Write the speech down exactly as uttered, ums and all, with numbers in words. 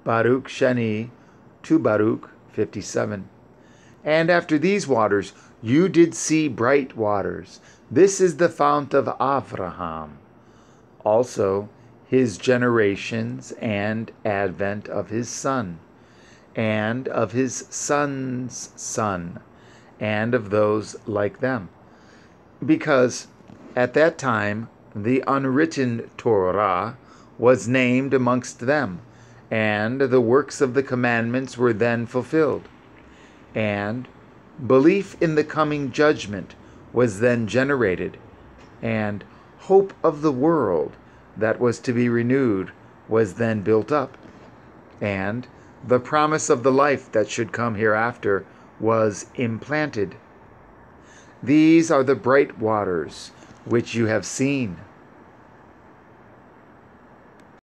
Baruch Sheni, to Baruch fifty-seven. And after these waters, you did see bright waters. This is the fount of Avraham. Also, his generations and advent of his son, and of his son's son, and of those like them. Because at that time the unwritten Torah was named amongst them, and the works of the commandments were then fulfilled. And belief in the coming judgment was then generated, and hope of the world that was to be renewed was then built up, and the promise of the life that should come hereafter was implanted. These are the bright waters which you have seen.